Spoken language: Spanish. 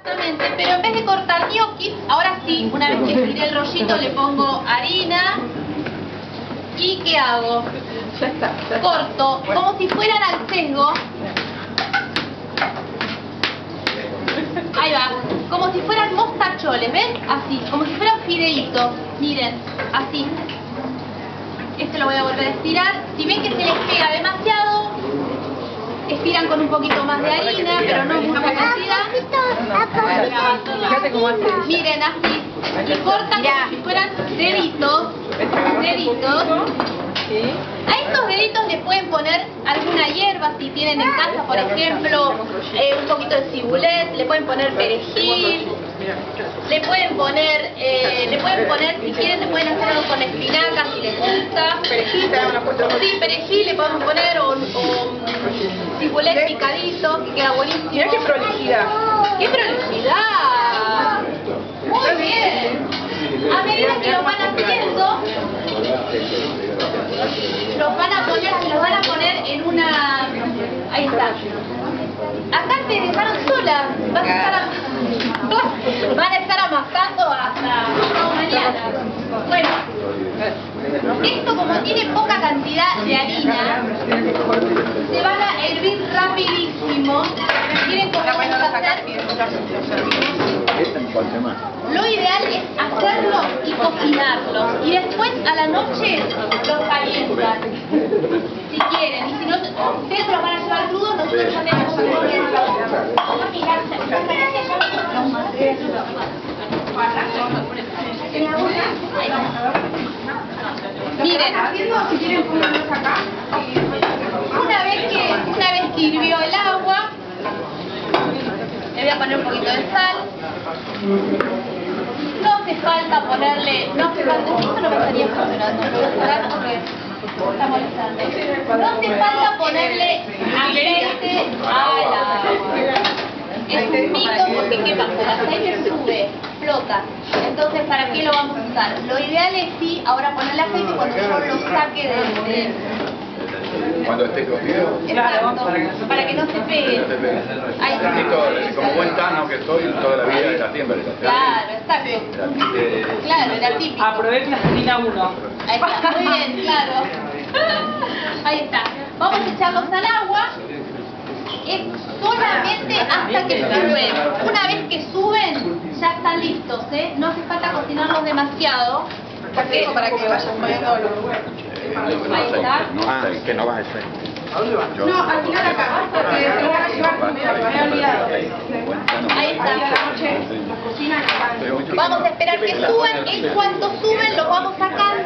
Exactamente, pero en vez de cortar ñoquis, ahora sí, una vez que estiré el rollito le pongo harina. ¿Y qué hago? Ya está. Corto, como si fueran al sesgo. Ahí va, como si fueran mostacholes, ¿ven? Así, como si fueran fideitos. Miren, así. Este lo voy a volver a estirar. Si ven que se les pega demasiado, estiran con un poquito más de harina, pero no mucha cantidad. Fíjate cómo hace. Miren, así. Y cortan como si fueran deditos. Deditos. ¿Sí? A estos deditos le pueden poner alguna hierba si tienen en casa, por ejemplo, un poquito de cibulet, le pueden poner perejil, le pueden poner, si quieren, le pueden hacer algo con espinacas si les gusta. Perejil, te damos la Sí, perejil le podemos poner o cibulet picadito, que queda buenísimo. Mirá qué prolijidad. ¡Qué prolijidad! Muy bien. A medida que lo van haciendo, los van a poner en una... Ahí está. Acá te dejaron sola. Van a estar amasando hasta mañana. Bueno, esto como tiene poca cantidad de harina, se van a hervir rapidísimo. ¿Quieren cómo vamos a hacer? Lo ideal es hacerlo y cocinarlo. Y después a la noche los calientan. Si quieren. Y si no, ustedes los van a llevar crudos, nosotros ya tenemos que miren, Si quieren ponerlos acá. una vez que hirvió el agua, le voy a poner un poquito de sal. No hace falta ponerle, esto no me estaría funcionando, lo voy a cerrar porque está molestando. No hace falta ponerle aceite al agua. Es un mito porque ¿qué pasa? El aceite sube, flota. Entonces, ¿para qué lo vamos a usar? Lo ideal es sí, ahora ponerle aceite cuando yo lo saque de... Cuando esté cocido. Exacto, para que no se pegue. Ahí está. Como buen tano que soy, toda la vida era siempre. Claro, exacto. Claro, era típico. Aprovecha la harina 1. Ahí está, muy bien, claro. Ahí está. Vamos a echarlos al agua. Es solamente hasta que suben. Una vez que suben, ya están listos, ¿eh? No hace falta cocinarlos demasiado. Para que vayan poniendo los huevos. Ahí está. Que no va a ser. No, al final acá, porque se lo van a llevar conmigo, me había olvidado. Ahí está. A la noche, la cocina. Vamos a esperar que suban. En cuanto suben, los vamos sacando.